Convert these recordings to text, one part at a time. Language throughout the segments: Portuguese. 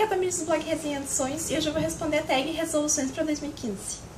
aqui é a Tamiris do blog Resenha dos Sonhos e hoje eu vou responder a tag Resoluções para 2015.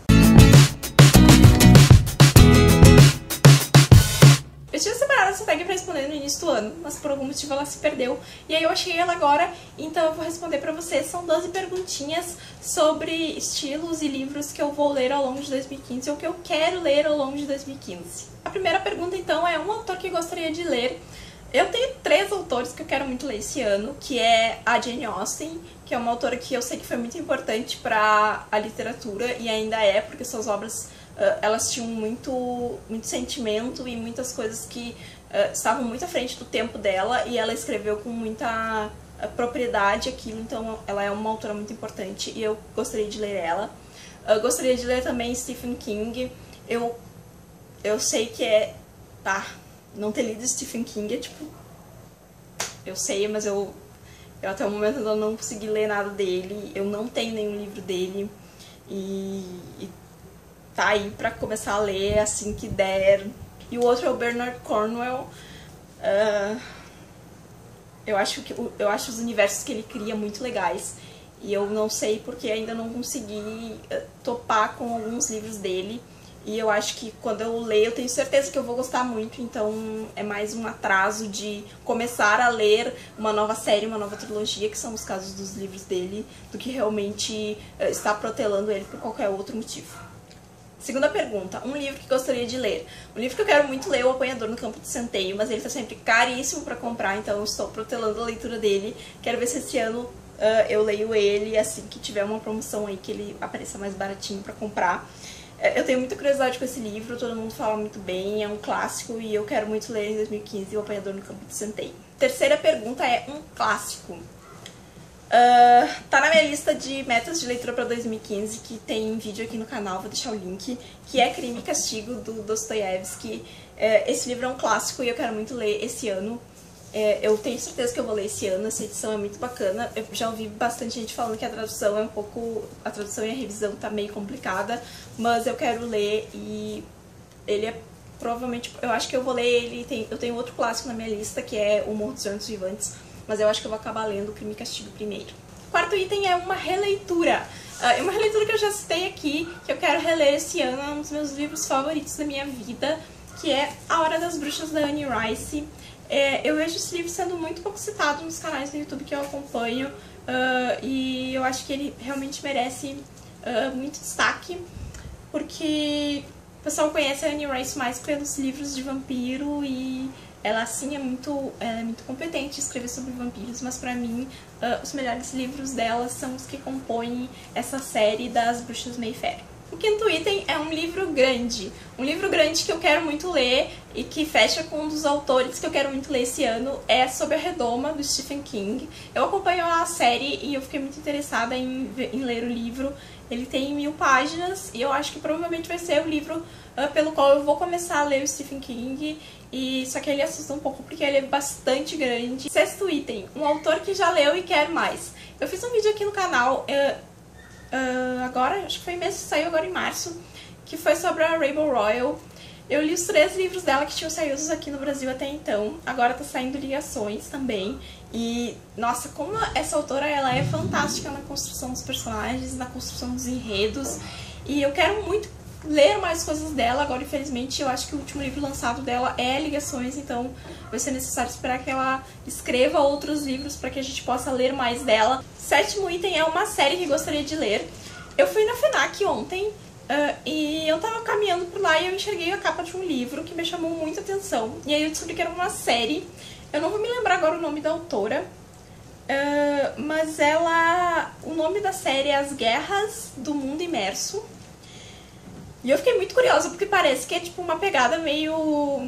Eu tinha separado essa tag pra responder no início do ano, mas por algum motivo ela se perdeu. E aí eu achei ela agora, então eu vou responder pra vocês. São 12 perguntinhas sobre estilos e livros que eu vou ler ao longo de 2015 ou que eu quero ler ao longo de 2015. A primeira pergunta então é um autor que eu gostaria de ler. Eu tenho 3 autores que eu quero muito ler esse ano, que é a Jane Austen, que é uma autora que eu sei que foi muito importante para a literatura e ainda é, porque suas obras elas tinham muito sentimento e muitas coisas que estavam muito à frente do tempo dela e ela escreveu com muita propriedade aquilo, então ela é uma autora muito importante e eu gostaria de ler ela. Eu gostaria de ler também Stephen King. Eu sei que não ter lido Stephen King é tipo... Eu sei, mas eu até o momento ainda não consegui ler nada dele. Eu não tenho nenhum livro dele. E tá aí pra começar a ler assim que der. E o outro é o Bernard Cornwell. Eu acho os universos que ele cria muito legais. E eu não sei porque ainda não consegui topar com alguns livros dele. E eu acho que quando eu ler, eu tenho certeza que eu vou gostar muito, então é mais um atraso de começar a ler uma nova série, uma nova trilogia, que são os casos dos livros dele, do que realmente estar protelando ele por qualquer outro motivo. Segunda pergunta, um livro que gostaria de ler. Um livro que eu quero muito ler é O Apanhador no Campo de Centeio, mas ele tá sempre caríssimo pra comprar, então eu estou protelando a leitura dele. Quero ver se esse ano eu leio ele, assim que tiver uma promoção aí que ele apareça mais baratinho pra comprar. Eu tenho muita curiosidade com esse livro, todo mundo fala muito bem, é um clássico e eu quero muito ler em 2015 O Apanhador no Campo de Centeio. Terceira pergunta é um clássico. Tá na minha lista de metas de leitura para 2015, que tem vídeo aqui no canal, vou deixar o link, que é Crime e Castigo, do Dostoiévski. Esse livro é um clássico e eu quero muito ler esse ano. Eu tenho certeza que eu vou ler esse ano, essa edição é muito bacana. Eu já ouvi bastante gente falando que a tradução é a tradução e a revisão tá meio complicada, mas eu quero ler e ele é provavelmente, eu acho que eu vou ler ele, eu tenho outro clássico na minha lista, que é O Morro dos Ventos Vivantes, mas eu acho que eu vou acabar lendo Crime e Castigo primeiro. Quarto item é uma releitura. Uma releitura que eu já citei aqui, que eu quero reler esse ano, é um dos meus livros favoritos da minha vida, que é A Hora das Bruxas, da Anne Rice. Eu vejo esse livro sendo muito pouco citado nos canais do YouTube que eu acompanho e eu acho que ele realmente merece muito destaque, porque o pessoal conhece a Anne Rice mais pelos livros de vampiro e ela assim é muito competente em escrever sobre vampiros, mas pra mim os melhores livros dela são os que compõem essa série das Bruxas Mayfair. O quinto item é um livro grande que eu quero muito ler e que fecha com um dos autores que eu quero muito ler esse ano, é Sob a Redoma, do Stephen King. Eu acompanho a série e eu fiquei muito interessada em ler o livro. Ele tem 1000 páginas e eu acho que provavelmente vai ser o livro pelo qual eu vou começar a ler o Stephen King, só que ele assusta um pouco porque ele é bastante grande. Sexto item, um autor que já leu e quer mais. Eu fiz um vídeo aqui no canal... agora, acho que foi mesmo, saiu agora em março, que foi sobre a Rainbow Rowell. Eu li os 3 livros dela que tinham saído aqui no Brasil até então, agora tá saindo Ligações também, e nossa, como essa autora ela é fantástica na construção dos personagens, na construção dos enredos, e eu quero muito ler mais coisas dela. Agora, infelizmente, eu acho que o último livro lançado dela é Ligações, então vai ser necessário esperar que ela escreva outros livros para que a gente possa ler mais dela. Sétimo item é uma série que gostaria de ler. Eu fui na FENAC ontem e eu tava caminhando por lá e eu enxerguei a capa de um livro que me chamou muita atenção. E aí eu descobri que era uma série. Eu não vou me lembrar agora o nome da autora, mas o nome da série é As Guerras do Mundo Imerso. E eu fiquei muito curiosa, porque parece que é tipo uma pegada meio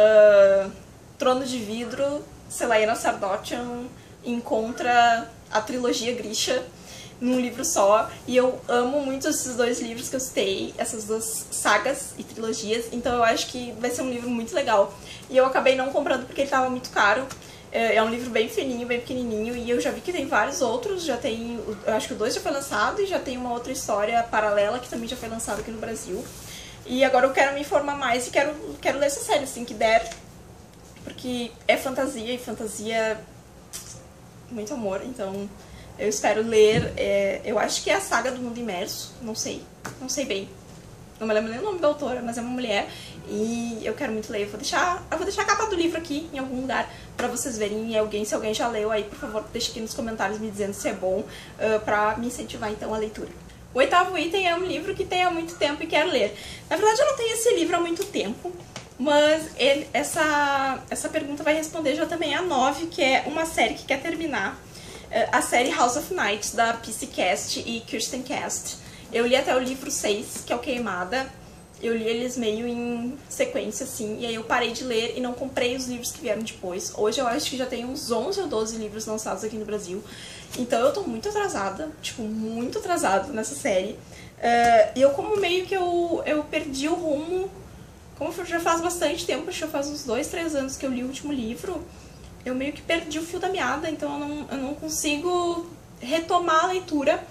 Trono de Vidro, Selena Sardotian encontra a trilogia Grisha num livro só. E eu amo muito esses 2 livros que eu citei, essas 2 sagas e trilogias, então eu acho que vai ser um livro muito legal. E eu acabei não comprando porque ele estava muito caro. É um livro bem fininho, bem pequenininho, e eu já vi que tem vários outros, eu acho que o 2 já foi lançado e já tem uma outra história paralela que também já foi lançada aqui no Brasil. E agora eu quero me informar mais e quero ler essa série assim que der, porque é fantasia, e fantasia muito amor, então Eu espero ler, eu acho que é a Saga do Mundo Imerso, não sei bem. Não me lembro nem o nome da autora, mas é uma mulher e eu quero muito ler. Eu vou deixar a capa do livro aqui em algum lugar pra vocês verem. E se alguém já leu aí, por favor, deixa aqui nos comentários me dizendo se é bom, pra me incentivar então a leitura. O oitavo item é um livro que tenho há muito tempo e quero ler. Na verdade eu não tenho esse livro há muito tempo, mas essa pergunta vai responder já também a 9, que é uma série que quer terminar. A série House of Night, da PC Cast e Kirsten Cast. Eu li até o livro 6, que é o Queimada. Eu li eles meio em sequência, assim, e aí eu parei de ler e não comprei os livros que vieram depois. Hoje eu acho que já tem uns 11 ou 12 livros lançados aqui no Brasil. Então eu tô muito atrasada, tipo, muito atrasada nessa série. E eu como meio que eu perdi o rumo, como já faz bastante tempo, já faz uns 2, 3 anos que eu li o último livro, eu meio que perdi o fio da meada, então eu não consigo retomar a leitura.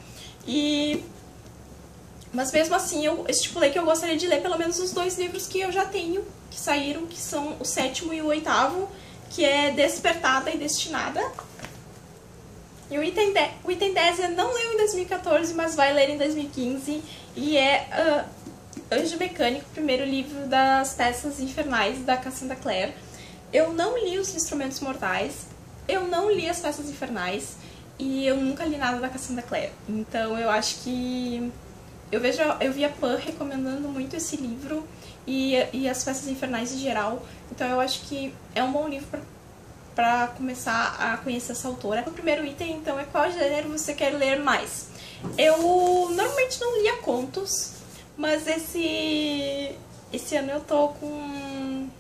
Mas mesmo assim eu estipulei que eu gostaria de ler pelo menos os 2 livros que eu já tenho, que saíram, que são o 7º e o 8º, que é Despertada e Destinada. E o item 10 eu não leu em 2014, mas vai ler em 2015, e é Anjo Mecânico, o primeiro livro das Peças Infernais, da Cassandra Clare. Eu não li os Instrumentos Mortais, eu não li as Peças Infernais, e eu nunca li nada da Cassandra Clare. Então eu acho que... Eu vi a Pan recomendando muito esse livro e as Peças Infernais em geral, então eu acho que é um bom livro para começar a conhecer essa autora. O primeiro item, então, é qual gênero você quer ler mais? Eu normalmente não lia contos, mas esse ano eu tô com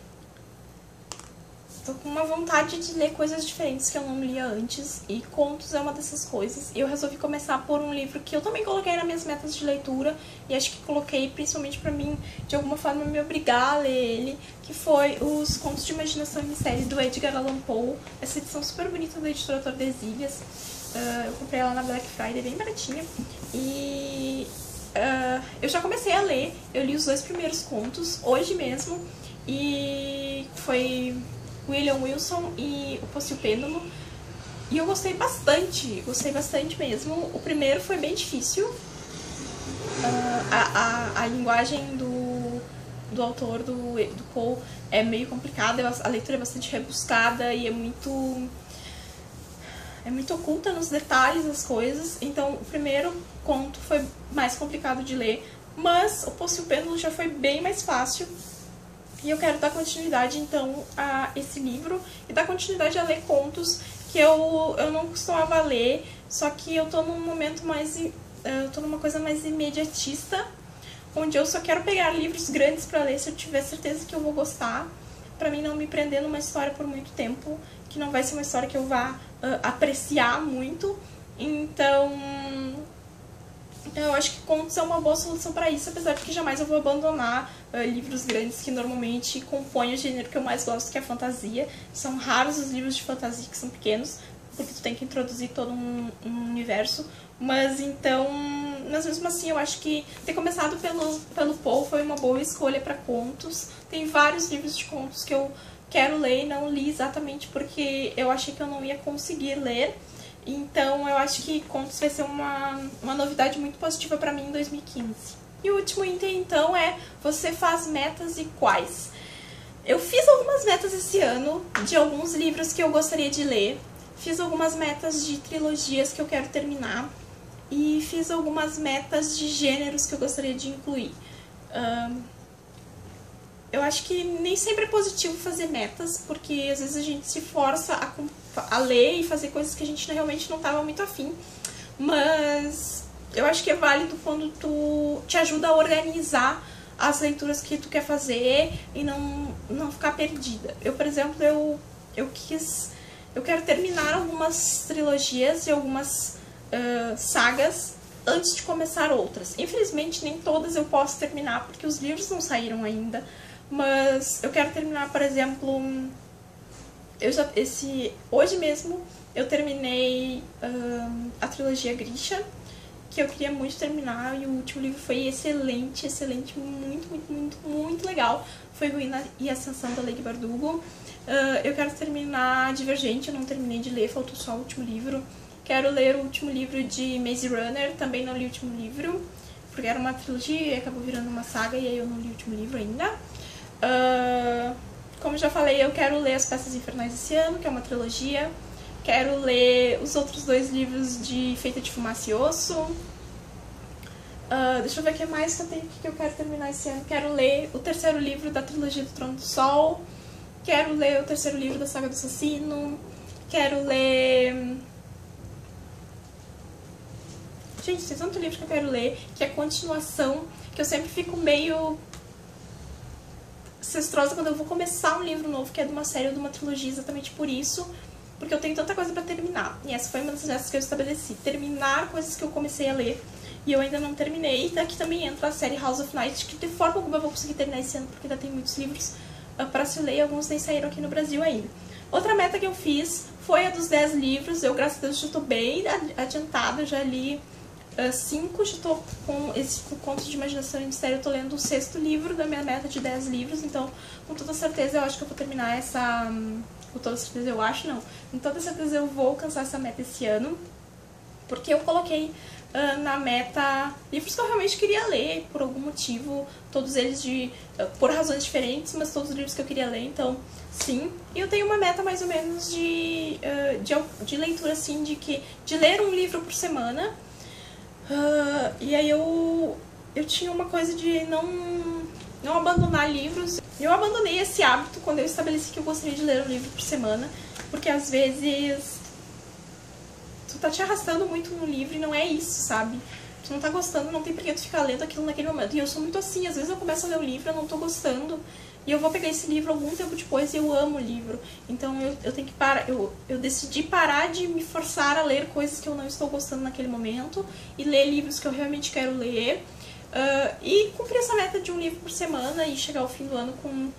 uma vontade de ler coisas diferentes que eu não lia antes, e contos é uma dessas coisas. Eu resolvi começar por um livro que eu também coloquei nas minhas metas de leitura, e acho que coloquei principalmente pra mim, de alguma forma, me obrigar a ler ele, que foi Os Contos de Imaginação e Mistério, do Edgar Allan Poe. Essa edição super bonita da editora Tordesilhas. Eu comprei ela na Black Friday, bem baratinha, e eu já comecei a ler. Eu li os 2 primeiros contos hoje mesmo, e foi William Wilson e O Poço e o Pêndulo, e eu gostei bastante mesmo. O primeiro foi bem difícil, a linguagem do autor, do Poe, é meio complicada, a leitura é bastante rebuscada e é muito oculta nos detalhes das coisas, então o primeiro conto foi mais complicado de ler, mas O Poço e o Pêndulo já foi bem mais fácil. E eu quero dar continuidade, então, a esse livro e dar continuidade a ler contos que eu não costumava ler, só que eu tô num momento mais... eu tô numa coisa mais imediatista, onde eu só quero pegar livros grandes pra ler se eu tiver certeza que eu vou gostar, pra mim não me prender numa história por muito tempo, que não vai ser uma história que eu vá apreciar muito. Então... eu acho que contos é uma boa solução para isso, apesar de que jamais eu vou abandonar livros grandes que normalmente compõem o gênero que eu mais gosto, que é a fantasia. São raros os livros de fantasia que são pequenos, porque tu tem que introduzir todo um universo. Mas mesmo assim eu acho que ter começado pelo Poe foi uma boa escolha para contos. Tem vários livros de contos que eu quero ler e não li exatamente porque eu achei que eu não ia conseguir ler. Então eu acho que contos vai ser uma novidade muito positiva pra mim em 2015. E o último item, então, é: você faz metas e quais? Eu fiz algumas metas esse ano de alguns livros que eu gostaria de ler. Fiz algumas metas de trilogias que eu quero terminar. E fiz algumas metas de gêneros que eu gostaria de incluir. Eu acho que nem sempre é positivo fazer metas, porque às vezes a gente se força a ler e fazer coisas que a gente realmente não estava muito afim. Mas eu acho que é válido quando tu te ajuda a organizar as leituras que tu quer fazer e não ficar perdida. Eu, por exemplo, eu quero terminar algumas trilogias e algumas sagas antes de começar outras. Infelizmente, nem todas eu posso terminar, porque os livros não saíram ainda. Mas eu quero terminar, por exemplo, hoje mesmo eu terminei a trilogia Grisha, que eu queria muito terminar, e o último livro foi excelente, muito legal. Foi Ruína e Ascensão, da Leigh Bardugo. Eu quero terminar Divergente, eu não terminei de ler, faltou só o último livro. Quero ler o último livro de Maze Runner, também não li o último livro, porque era uma trilogia e acabou virando uma saga, e aí eu não li o último livro ainda. Como já falei, eu quero ler As Peças Infernais esse ano, que é uma trilogia. Quero ler os outros 2 livros de Feita de Fumaça e Osso. Deixa eu ver o que mais que eu tenho aqui que eu quero terminar esse ano. Quero ler o 3º livro da trilogia do Trono do Sol. Quero ler o 3º livro da Saga do Assassino. Quero ler... Gente, tem tanto livro que eu quero ler, que é continuação, que eu sempre fico meio cestrosa quando eu vou começar um livro novo, que é de uma série ou de uma trilogia, exatamente por isso, porque eu tenho tanta coisa pra terminar. E essa foi uma das metas que eu estabeleci, terminar coisas que eu comecei a ler e eu ainda não terminei. E aqui também entra a série House of Night, que de forma alguma eu vou conseguir terminar esse ano, porque ainda tem muitos livros pra se ler e alguns nem saíram aqui no Brasil ainda. Outra meta que eu fiz foi a dos 10 livros. Eu, graças a Deus, já estou bem adiantada, já li 5, já estou com esse Contos de Imaginação e Mistério, eu estou lendo o 6º livro da minha meta de 10 livros, então com toda certeza eu acho que eu vou terminar essa... Com toda certeza eu acho, não. Com toda certeza eu vou alcançar essa meta esse ano, porque eu coloquei na meta livros que eu realmente queria ler, por algum motivo, todos eles por razões diferentes, mas todos os livros que eu queria ler, então sim. E eu tenho uma meta mais ou menos de leitura, assim, de ler um livro por semana. E aí eu tinha uma coisa de não abandonar livros. Eu abandonei esse hábito quando eu estabeleci que eu gostaria de ler um livro por semana, porque às vezes tu tá te arrastando muito no livro e não é isso, sabe? Tu não tá gostando, não tem por que tu ficar lendo aquilo naquele momento. E eu sou muito assim, às vezes eu começo a ler o livro, eu não tô gostando, e eu vou pegar esse livro algum tempo depois e eu amo o livro. Então eu tenho que parar, eu decidi parar de me forçar a ler coisas que eu não estou gostando naquele momento e ler livros que eu realmente quero ler. E cumprir essa meta de um livro por semana e chegar ao fim do ano com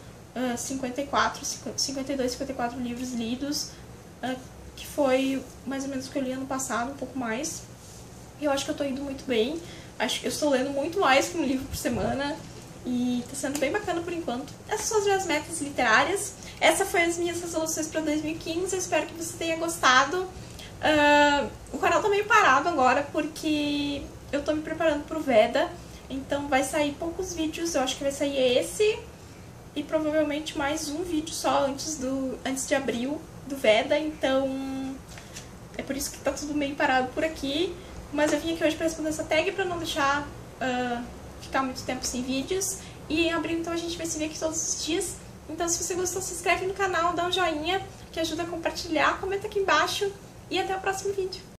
52, 54 livros lidos, que foi mais ou menos o que eu li ano passado, um pouco mais. E eu acho que eu tô indo muito bem. Acho que eu estou lendo muito mais que um livro por semana e tá sendo bem bacana por enquanto. Essas são as minhas metas literárias. Essa foi as minhas resoluções para 2015. Eu espero que você tenha gostado. O canal tá meio parado agora porque eu tô me preparando pro Veda. Então vai sair poucos vídeos. Eu acho que vai sair esse e provavelmente mais um vídeo só antes de abril do Veda. Então é por isso que tá tudo meio parado por aqui. Mas eu vim aqui hoje para responder essa tag para não deixar ficar muito tempo sem vídeos. E em abril então a gente vai se ver aqui todos os dias. Então se você gostou, se inscreve no canal, dá um joinha que ajuda a compartilhar, comenta aqui embaixo e até o próximo vídeo.